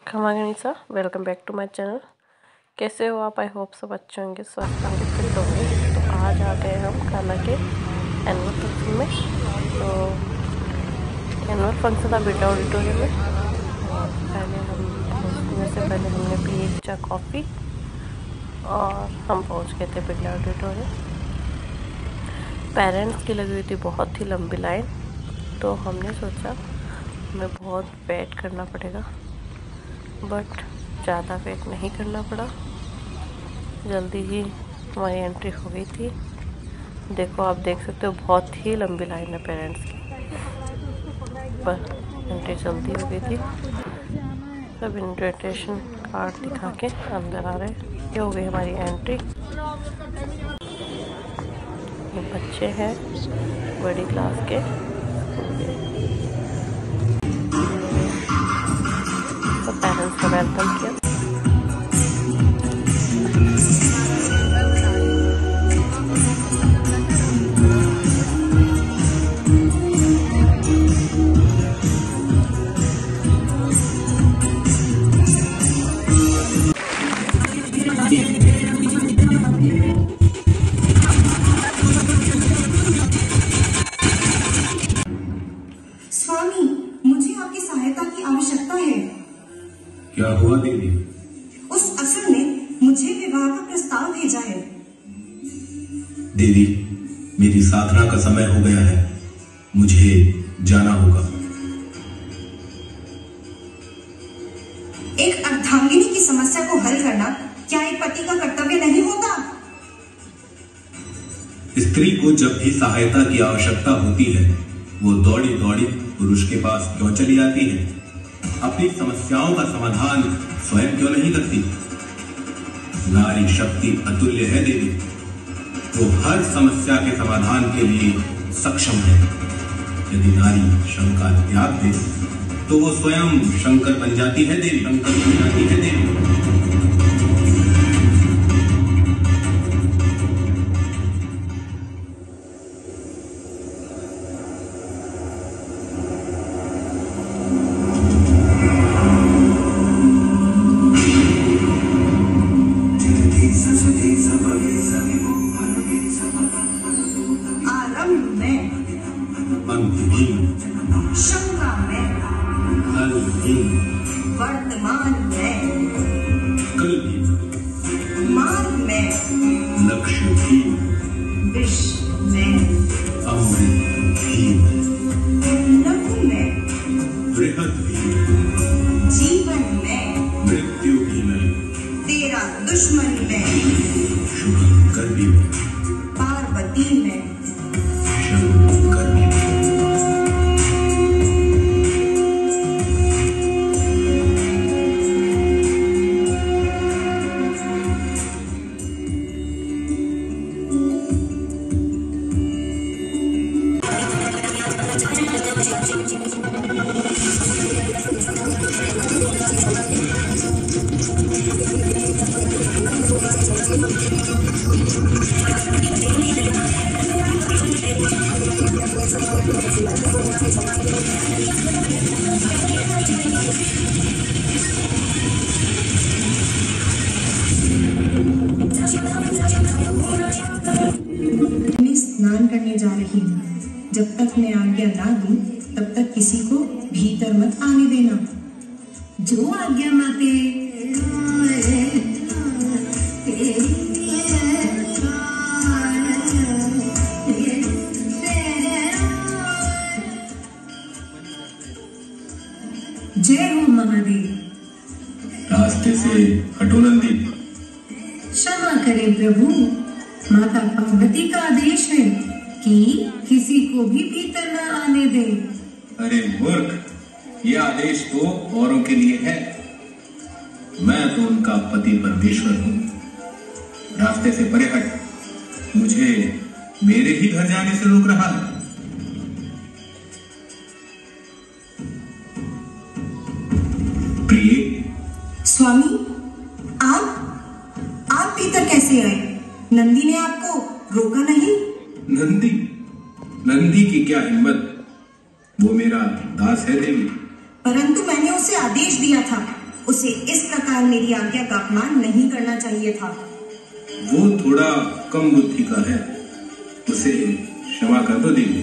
खमा गणिसा, welcome back to my channel. कैसे हो आप? आई होप सब अच्छे होंगे, स्वस्थ होंगे, फिट होंगे। तो आज आ गए हम खाना के एनुअल फंक्शन में। तो एनुअल फंक्शन था बिरला ऑडिटोरियम में। और पहले से पहले हमने पी एक चा कॉफ़ी और हम पहुंच गए थे बिरला ऑडिटोरियम। पेरेंट्स की लगी हुई थी बहुत ही लंबी लाइन, तो हमने सोचा हमें बहुत वेट करना पड़ेगा, बट ज़्यादा वेट नहीं करना पड़ा। जल्दी ही हमारी एंट्री हो गई थी। देखो, आप देख सकते हो बहुत ही लंबी लाइन है पेरेंट्स की, पर एंट्री जल्दी हो गई थी। सब इन्विटेशन कार्ड दिखा के अंदर आ रहे। ये हो गई हमारी एंट्री। ये बच्चे हैं बड़ी क्लास के, सब पेरेंट्स का वेलकम किया। स्वामी, मुझे आपकी सहायता की आवश्यकता है। क्या हुआ देवी? उस अफसर ने मुझे विवाह का प्रस्ताव भेजा है। देवी, मेरी साधना का समय हो गया है, मुझे जाना होगा। एक अर्धांगिनी की समस्या को हल करना क्या एक पति का कर्तव्य नहीं होता? स्त्री को जब भी सहायता की आवश्यकता होती है, वो दौड़ी दौड़ी पुरुष के पास क्यों चली आती है? अपनी समस्याओं का समाधान स्वयं क्यों नहीं करती? नारी शक्ति अतुल्य है देवी, वो हर समस्या के समाधान के लिए सक्षम है। यदि नारी शंका त्याग दे तो वो स्वयं शंकर बन जाती है देवी, शंकर बन जाती है देवी। आरंभ में, अंतहीन, शंका में, फलहीन, वर्तमान में, कलहीन, मार्ग में, लक्ष्यहीन, विष में, अमृतहीन, लघु में, बृहदहीन, जीवन में, मृत्युहीन, तेरा दुश्मन में, शुभंकरी में, पार्वती में, शंकरी में। मैं स्नान करने जा रही हूँ। जब तक मैं आज्ञा ना दूं, तब तक किसी को भीतर मत आने देना। जो आज्ञा माते। जय हो महादेव। रास्ते से हटो नंदी। क्षमा करें प्रभु, माता पार्वती का आदेश है कि किसी को भी भीतर न आने दे। अरे मूर्ख, यह आदेश तो औरों के लिए है, मैं तो उनका पति परमेश्वर हूँ। रास्ते से परे हट, मुझे मेरे ही घर जाने से रोक रहा है। प्रिय स्वामी, आप भीतर कैसे आए? नंदी ने आपको रोका नहीं? नंदी की क्या हिम्मत, वो मेरा दास है देवी। परंतु मैंने उसे आदेश दिया था उसे इस प्रकार मेरी आज्ञा का अपमान नहीं करना चाहिए था। वो थोड़ा कम बुद्धि का है, उसे क्षमा कर दो देवी।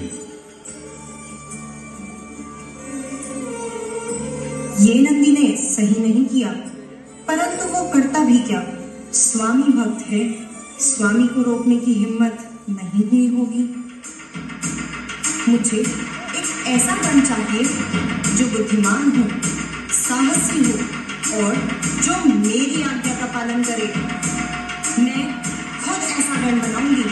ये नंदी ने सही नहीं किया, परंतु वो करता भी क्या, स्वामी भक्त है, स्वामी को रोकने की हिम्मत नहीं हुई होगी। मुझे एक ऐसा वन चाहिए जो बुद्धिमान हो, साहसी हो और जो मेरी आज्ञा का पालन करे। मैं खुद ऐसा वन बनाऊंगी।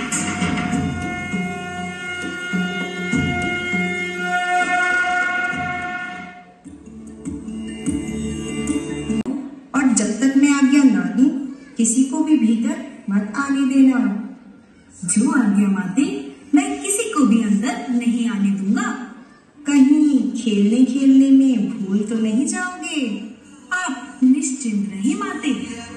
और जब तक मैं आज्ञा ना दूं, किसी को भी भीतर मत आने देना। जो आज्ञा माते मैं किसी को भी अंदर नहीं आने दूंगा। कहीं खेलने खेलने में भूल तो नहीं जाओगे? आप निश्चिंत रहिए माते।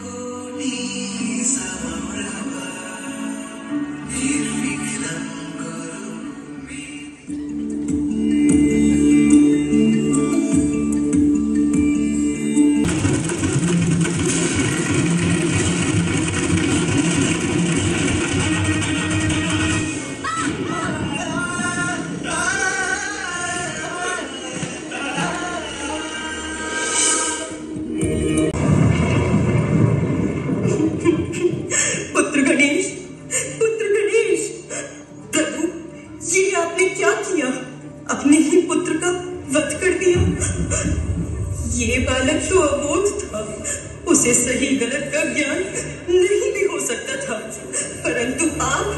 अपने ही पुत्र का वध कर दिया। ये बालक तो अबोध था, उसे सही गलत का ज्ञान नहीं भी हो सकता था, परंतु आप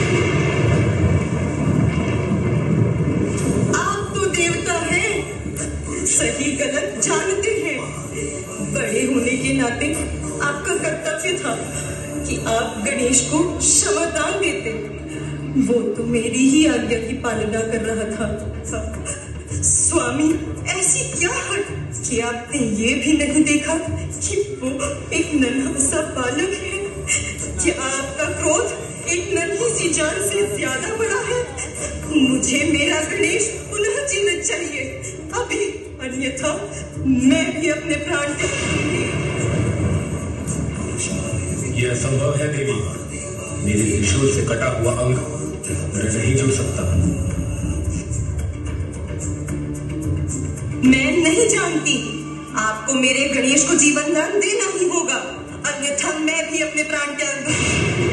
तो देवता हैं, सही गलत जानते हैं। बड़े होने के नाते आपका कर्तव्य था कि आप गणेश को क्षमादान देते। वो तो मेरी ही आज्ञा की पालना कर रहा था। स्वामी, ऐसी क्या हट कि आपने ये भी नहीं देखा कि वो एक नन्हा सा बालक है? क्या आपका क्रोध एक नन्ही सी जान से ज्यादा बड़ा है? मुझे मेरा गणेश पुनः जीवित चाहिए अभी, अन्यथा मैं भी अपने प्राण त्याग दूंगी। यह असंभव है देवी। मेरे त्रिशूल से कटा हुआ अंग नहीं जुड़ सकता। मैं नहीं जानती, आपको मेरे गणेश को जीवन दान देना ही होगा, अन्यथा मैं भी अपने प्राण त्याग दूंगी।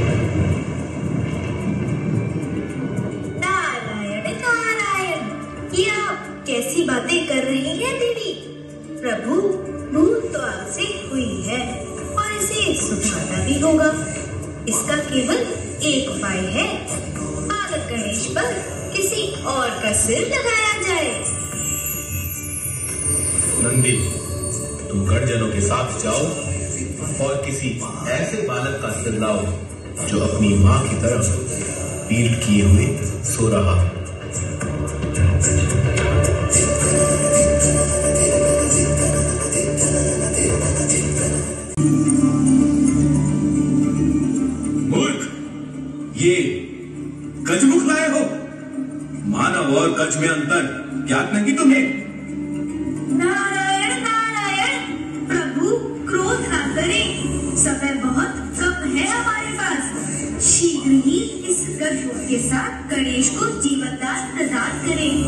नारायण नारायण, ये आप कैसी बातें कर रही हैं देवी? प्रभु, भूल तो आपसे हुई है और इसे सुधारना भी होगा। इसका केवल एक उपाय है, बालक गणेश पर किसी और का सिर लगाया जाए। नंदी, तुम गणजनों के साथ जाओ और किसी ऐसे बालक का सिर लाओ जो अपनी माँ की तरफ पीठ किए हुए सो रहा है। मूर्ख, ये गजमुख लाए हो? मानव और गज में अंतर ज्ञात नहीं तुम्हें? नारायण नारायण, प्रभु क्रोध ना करें, समय बहुत कम है हमारे पास। शीघ्र ही इस गजमुख के साथ गणेश को जीवन दान प्रदान करें।